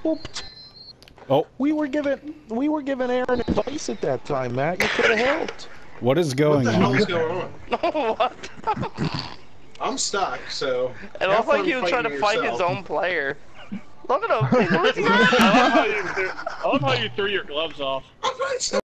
whooped. Oh. We were giving Aaron advice at that time, Matt. You could have helped. What is going on? What the hell is going on? What? I'm stuck, so. It looked like he was trying to fight his own player. Look at him. He's losing. I love how you threw your gloves off. I'm not